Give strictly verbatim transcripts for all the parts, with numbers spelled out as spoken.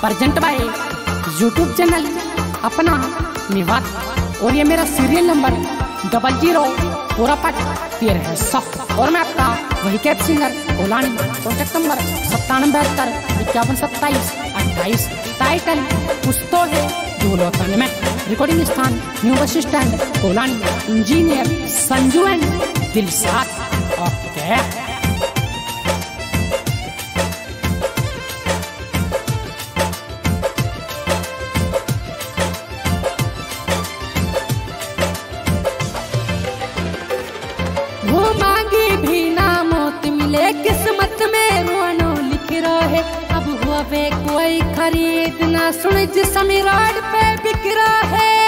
Present by YouTube channel अपना मेवात। और ये मेरा सीरियल नंबर डबल जीरो पूरा पट तेरह है सब। और मैं आपका वही कैप सिंगर ओलानी। कॉन्टेक्ट नंबर सत्तानवे बहत्तर इक्यावन सत्ताईस अट्ठाईस। टाइटल कुछ तो है दूल्होतन में। रिकॉर्डिंग स्थान न्यू बस स्टैंड ओलानी। Engineer Sanju and Dilshad. Okay किस्मत में रोनो लिख रहे अब हुआ वे कोई खरीद ना सुन जिस रोड पे बिक रहे।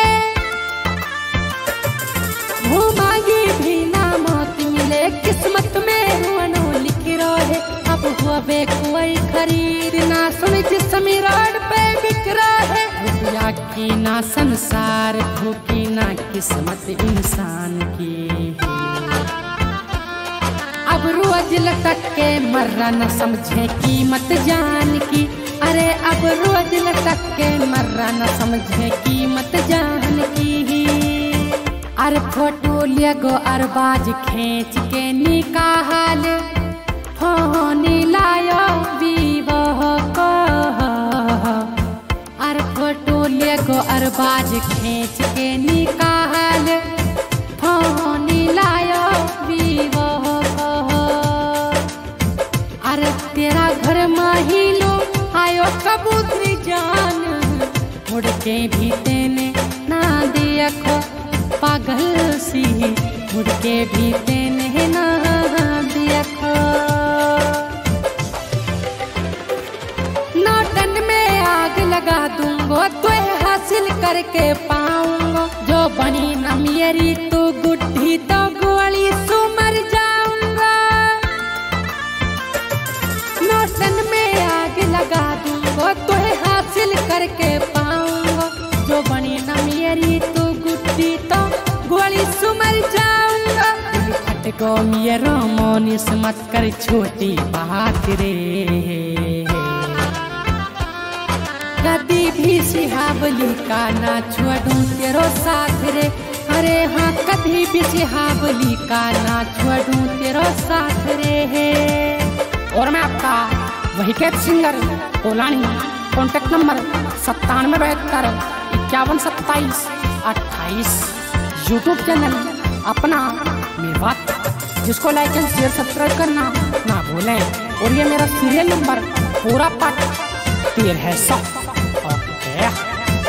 वो मांगी भी ना मौत मिले किस्मत में रोनो लिख रहे अब हुआ वे कोई खरीद ना सुन जिस रोड पे बिक रहे। रुपया की ना संसार भूखी ना किस्मत इंसान की। अब रोज लटक के मर्रा न समझे कीमत जान की। अरे अब रोज लटक के मर्रा न समझे कीमत जान की। अरे फोटो ले गो अरबाज खींच के निकाल फोन लायो विवाह को। अरे फोटो ले गो अरबाज खींच के निकाल फोन लायो विवाह। अरे तेरा घर माहिलो आयो कबूतरी जान मुड़ के भी तेने ना देखो पागल सी मुड़ के भी तेने ना देखो। नौटन में आग लगा दूंगो तो हासिल करके पाऊंगो। जो बनी न मेरी तो गुड्ढी तो गोली सुमर जाऊंगा। नौटन में आग लगा दूंगो तो हासिल करके पाऊंगा। जो बनी न मेरी तो गुड्ढी तो गोली सुमर जाऊंगा। फट को मेरो मोनिस मत कर छोटी बात रे। कभी भी सिहावली का ना छोड़ूं तेरो साथ रे। अरे हाँ कभी भी सिहावली का ना छोड़ूं तेरो साथ रे। और मैं आपका वही कैप सिंगर ओलानी। कॉन्टेक्ट नंबर सत्तानवे बहत्तर इक्यावन सत्ताईस अट्ठाईस। यूट्यूब चैनल अपना मेवात, जिसको लाइक एंड शेयर सब्सक्राइब करना ना भूलें। और ये मेरा सीरियल नंबर पूरा पाठ तेरह है सब। ओके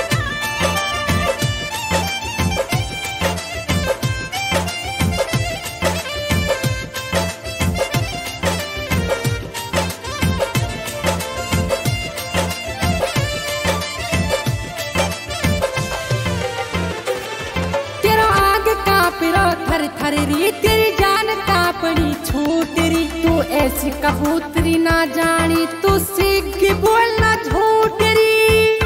थर थर री तेरी जान कापड़ी छूट री। तू ऐसी कबूतरी ना जानी तू सीख बोलना झूठ री।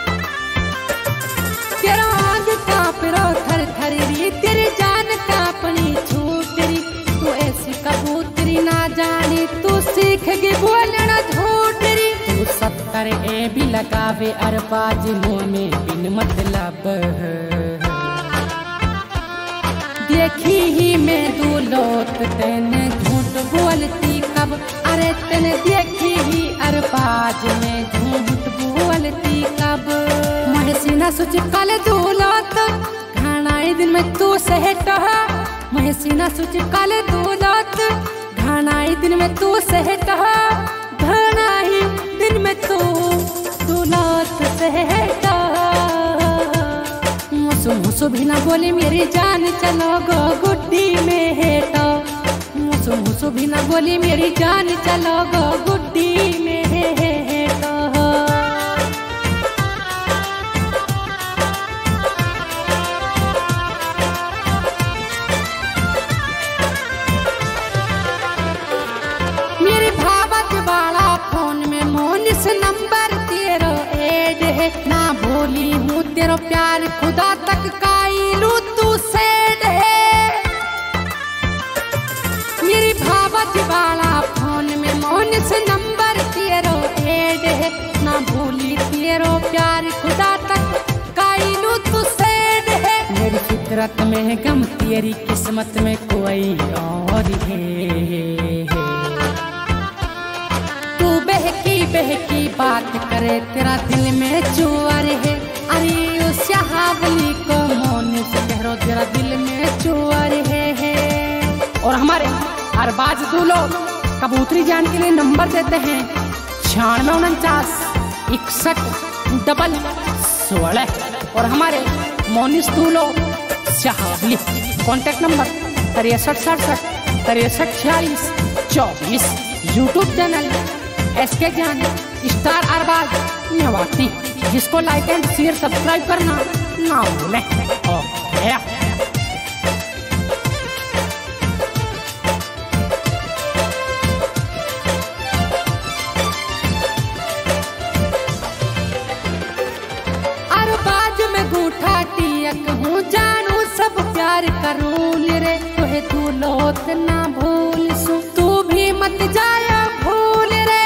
तेरा आग कांप रो थर थर री तेरी जान कापड़ी छूट री। तू ऐसी कबूतरी ना जानी तू सीख बोलना झूठ री। तू सत्तर ए भी लगावे अरबाज मुँह में बिन मतलब। देखी ही मैं दूल्होत तेने झूठ बोलती कब। अरे तेने देखी ही अरबाज में झूठ बोलती कब। महसीना सोच कल दूल्होत घानाई दिन में तू सहट। महसीना सोच कल दूल्होत घानाई दिन में तू सहट। घानाई दिन में तू दूल्होत सहट। मुसु मुसु भी ना बोली मेरी जान चलो गो गुड्डी में हेटो। मुसु मुसु भी ना बोली मेरी जान चलो गो गुड्डी में हेटो। मेरी भावत वाला फोन में मोनिस नंबर तेरो एड है। ना भूली हूँ तेरो प्यार खुदा तक काइलू तू सेड है। मेरी भावत वाला फोन में मोनिस नंबर तेरो एड है। ना भूली मेरो प्यार खुदा तक काइलू तू सेड है। मेरी फितरत में गम तेरी किस्मत में कोई और है। तू बहकी बहकी बात करे तेरा दिल में चुअर है। अरे उस हावली को मोने से कहो तेरा दिल में चुअर है, है। और हमारे अरबाज दूलो कबूतरी जान के लिए नंबर देते हैं छियानवे उनचास इकसठ डबल सोलह। और हमारे मोनिस दूलो शाहबली कॉन्टेक्ट नंबर तिरसठ सड़सठ तिरसठ छियालीस चौबीस। यूट्यूब चैनल एस के जान स्टार अरबाज नवाती, जिसको लाइक एंड शेयर सब्सक्राइब करना ना भूलें। ओके हूँ जानू सब प्यार करूँ रे तुहे तू लोत ना भूल सु तू भी मत जाया भूल रे।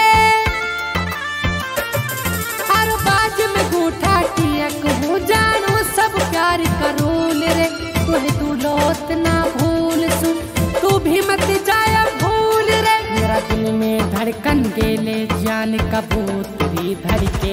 हर बाज में गूठा टियक हूँ जानू सब प्यार करूँ रे तुहे तू लोत ना भूल सु तू भी मत जाया भूल रे। मेरा दिल में धड़कन गेले जान कबूतरी धड़के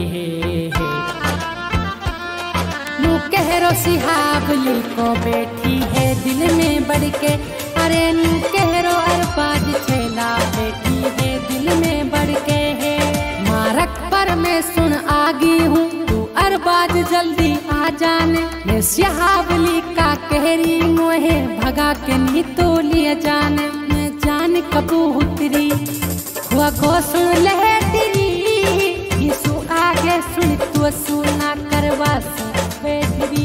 कहरो सिहावली को बैठी है दिल में बढ़ के। अरे नू कहरो अरबाज छेला बैठी है दिल में बढ़ के है। मारक पर मैं सुन आगी हूँ तू अरबाज जल्दी आ जाने। मैं सिहावली का कहरी मोहे भगा के नी तो लिया जाने। मैं जान कबूतरी हुआ को सुन ले तेरी यीशु आगे सुन तू सुना करवा बेहरी।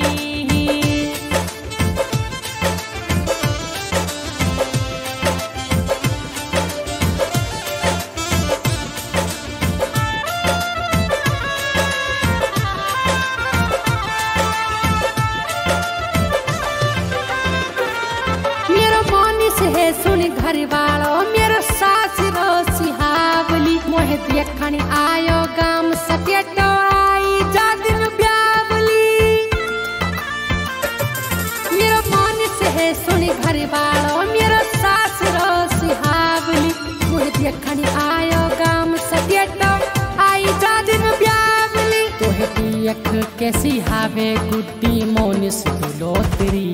मेरो मोनिस है सुन घर वालों मेरो सास रो सिहावली मोहे देखनी आयो गाम सकेटो आई जा दिन है सुनी घर वालों मेरो सास रो सिहावली मुझे देखनी आयो गाम सकेटो आई जा दिन ब्यावली। तोहे दियक के सिहावे गुड्डी मोनिस दुलोतरी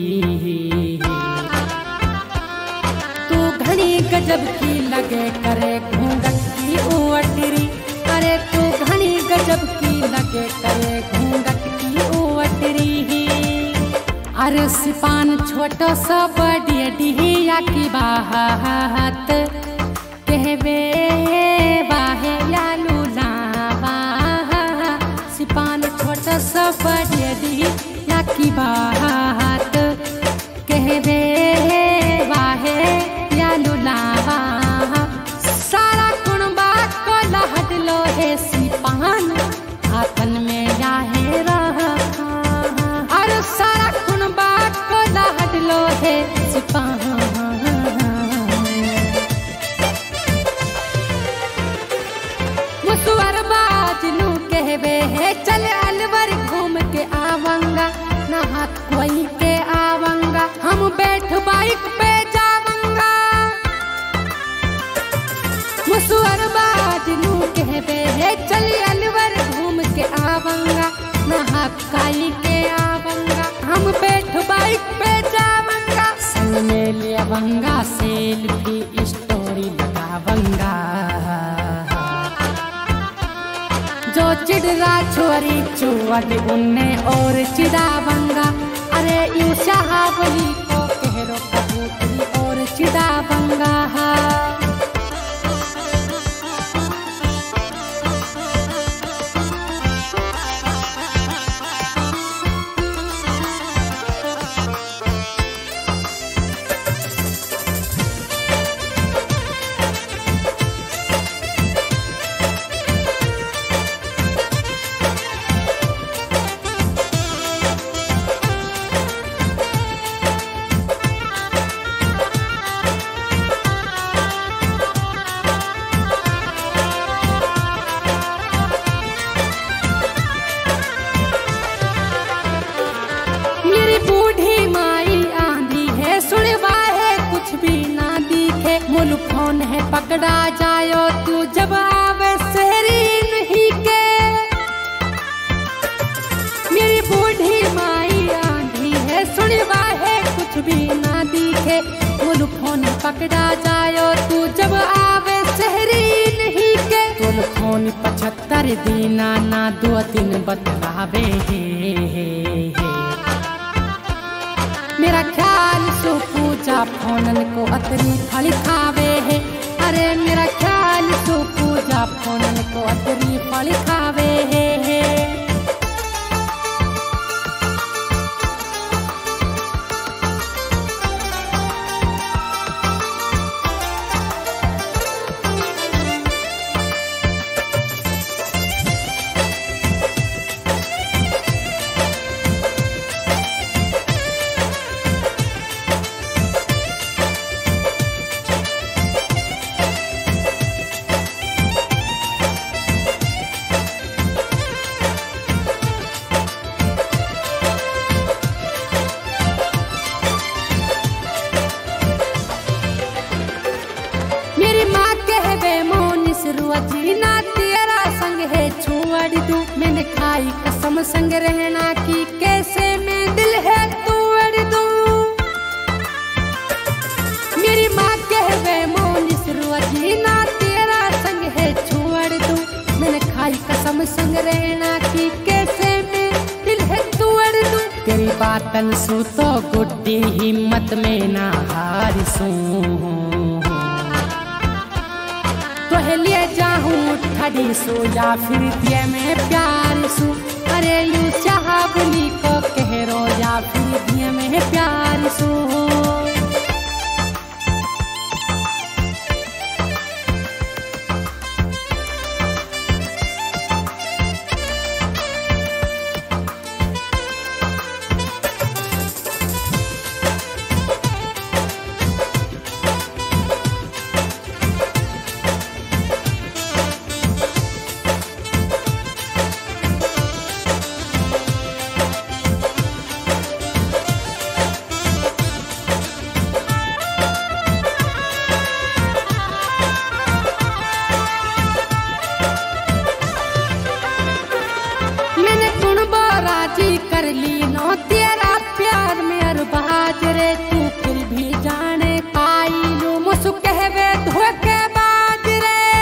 तू घनी गजब की लगे करे घूंघट की उअटरी। अरे तू घनी गजब की लगे करे घूंघट की उअटरी। अरे सिपान छोटो सा बड़ी डिहिया की बात कहवे बाहे लालू लावा। सिपान छोटो सा बड़ी डिहिया की बात कहवे बाहे लालू लावा। सारा कुणबा को लहट लो है सिपान हाथन में याहे रहा। अरे सारा लो है सिपाही मुसवर बाज नू कहवे है चल अलवर घूम के आवंगा ना हाथ कोई के आवंगा हम बैठ बाइक पे जावंगा। मुसवर बाज नू कहवे है चल अलवर घूम के आवंगा ना हाथ काई के आवंगा हम बैठ बाइक पे जावंगा। संग में लेवंगा सेल्फी स्टोरी लगावंगा। जो चिड़रा छोरी चुअल उन्ने और चिड़ावंगा। अरे यू शाहबली को कहरो कबूतरी और चिड़ावंगा। पकड़ा जायो तू जब आवे शहरी नहीं के। मेरी बूढ़ी माई आंधी है सुनवा है कुछ भी ना दिखे। बोल फोन पकड़ा जायो तू जब आवे शहरी नहीं के। बोल फोन पचहत्तर दीना ना दो दिन बतलावे हे, हे, हे। मेरा ख्याल सो पूजा फोनन को अतरी फली खावे है। अरे मेरा ख्याल सो पूजा फोनन को अतरी फली खावे है, है। जीना तेरा संग है छोड़ दूं। मैंने खाई कसम संग रहना की कैसे मैं दिल है तोड़ दूं। मेरी माँ कहवे मोनिस रुआ जीना तेरा संग है छोड़ दूं। मैंने खाई कसम संग रहना की कैसे मैं दिल है तोड़ दूं। तेरी बातन सु तो गुड्डी हिम्मत में ना हार सूं। तो लिए जाऊं ठड़ी सो या फिर दिए में प्यार सू। अरे यू चाहबली को कह रो या फिर दिए में प्यार सू। कर ली नो तेरा प्यार में अरबाज रे। तू फिर भी जाने पाई लो मुझसे कहवे धोखे बाज रे।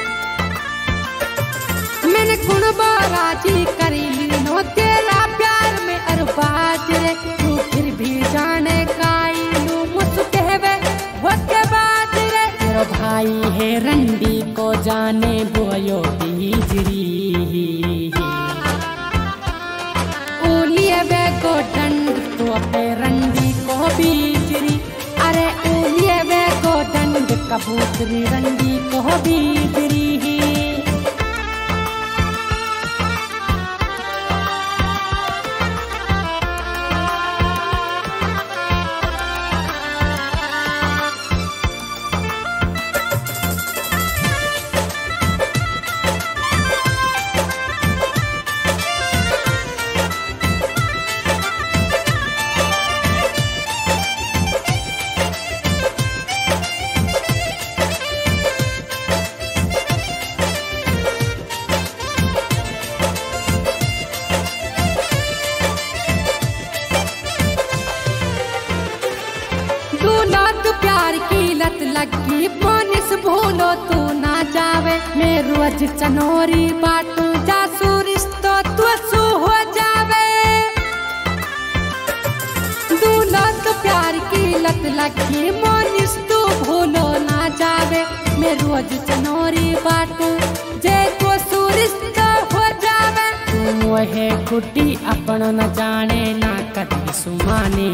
मैंने गुण बाराजी कर ली नो तेरा प्यार में अरबाज रे। तू फिर भी जाने पाई लो मुझसे कहवे धोखे बाज रे। तेरा भाई है रंडी को जाने बोयो बीजरी। को दंड तो पे रंडी को बीजरी। अरे उलिए वे को दंड कबूतरी रंडी को बीजरी। प्यार की लत लगी बोनिस भूलो तू ना जावे। मैं रोज चनोरी बाटू जासू रिश्तो तू सू हो जावे। दूल्हा तो प्यार की लत लगी बोनिस तू भूलो ना जावे। मैं रोज चनोरी बाटू जे को सू रिश्तो हो जावे। तू है गुड्डी अपन न जाने ना कदी सुमाने।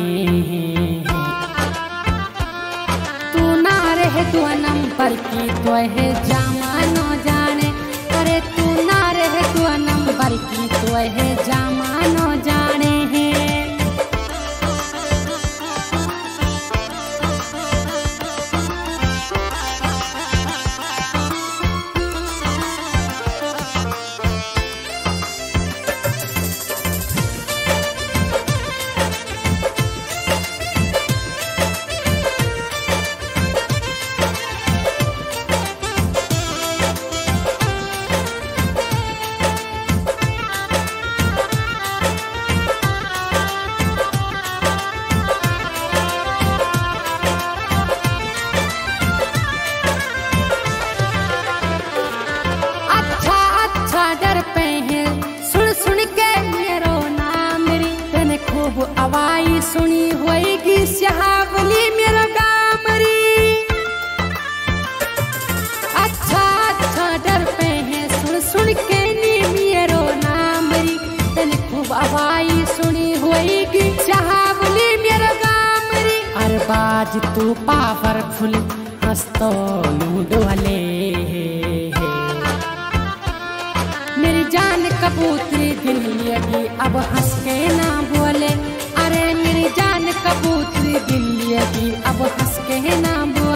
तू नंबर की तो है जमानो जाने। अरे तू ना रहे तू नंबर की तो है जमानो जाने है। बाज तू पावरफुल हंसतो लूडो हले। मेरी जान कबूतरी दिल लगी अब हंस के ना बोले, अरे मेरी जान कबूतरी दिल लगी अब हंस के ना बोले।